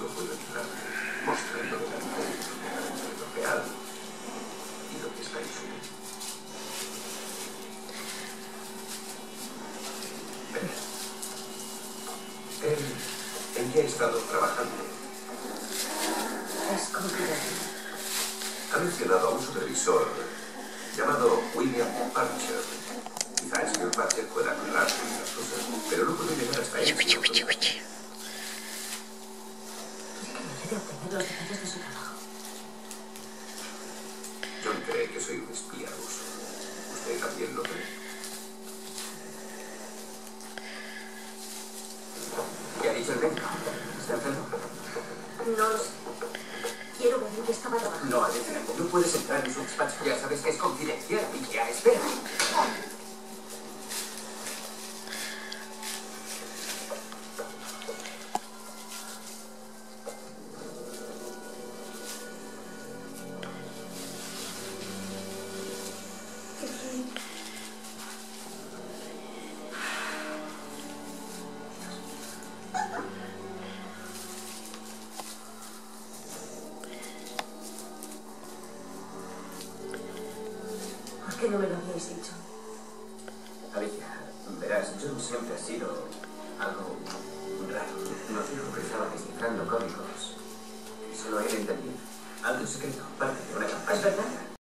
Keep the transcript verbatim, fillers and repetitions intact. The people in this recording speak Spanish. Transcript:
puedo ayudarte, mostrándole la diferencia entre lo real y lo que está en su mente. Él, ¿en qué ha estado trabajando? Es confidencial. Ha mencionado a un supervisor llamado William Archer. Quizá el señor Archer pueda aclarar las cosas, pero no puede llegar hasta él. Puede que me ayude a obtener los detalles de su trabajo. John cree que soy un espía ruso. ¿Usted también lo cree? ¿Qué ha dicho el médico? ¿Está enfermo? No lo sé. Quiero ver en qué estaba trabajando. No, Alicia, no puedes entrar en su despacho. Ya sabes que es confidencial. Y ya, espera. ¿Por qué no me lo habíais dicho? Alicia, verás, John siempre ha sido algo raro. Nos dijo que estaba descifrando códigos. Solo él entendía. Algo secreto, parte de una campaña. ¿Es verdad?